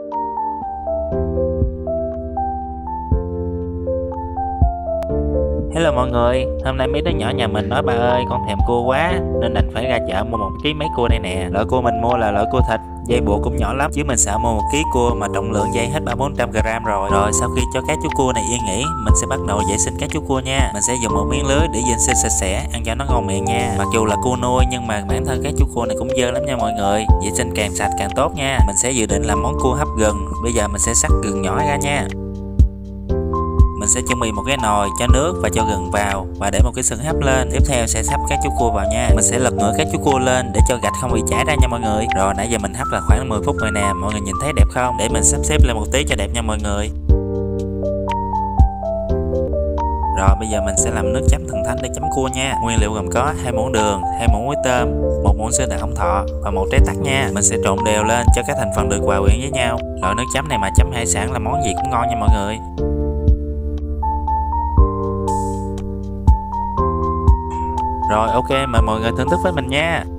Hello mọi người, hôm nay mấy đứa nhỏ nhà mình nói ba ơi con thèm cua quá nên đành phải ra chợ mua 1 ký mấy cua đây nè. Loại cua mình mua là loại cua thịt, dây buộc cũng nhỏ lắm chứ mình sợ mua 1 ký cua mà trọng lượng dây hết 300-400 gram rồi. Rồi sau khi cho các chú cua này yên nghỉ, mình sẽ bắt đầu vệ sinh các chú cua nha. Mình sẽ dùng một miếng lưới để vệ sinh sạch sẽ, ăn cho nó ngon miệng nha. Mặc dù là cua nuôi nhưng mà bản thân các chú cua này cũng dơ lắm nha mọi người. Vệ sinh càng sạch càng tốt nha. Mình sẽ dự định làm món cua hấp gừng. Bây giờ mình sẽ xắt gừng nhỏ ra nha. Mình sẽ chuẩn bị một cái nồi cho nước và cho gừng vào và để một cái sừng hấp lên. Tiếp theo sẽ sắp các chú cua vào nha. Mình sẽ lật ngửa các chú cua lên để cho gạch không bị chảy ra nha mọi người. Rồi nãy giờ mình hấp là khoảng 10 phút rồi nè. Mọi người nhìn thấy đẹp không? Để mình sắp xếp lên một tí cho đẹp nha mọi người. Rồi bây giờ mình sẽ làm nước chấm thần thánh để chấm cua nha. Nguyên liệu gồm có 2 muỗng đường, 2 muỗng muối tôm, 1 muỗng sữa đặc Ông Thọ và 1 trái tắc nha. Mình sẽ trộn đều lên cho các thành phần được hòa quyện với nhau. Loại nước chấm này mà chấm hải sản là món gì cũng ngon nha mọi người. Rồi ok, mời mọi người thưởng thức với mình nha.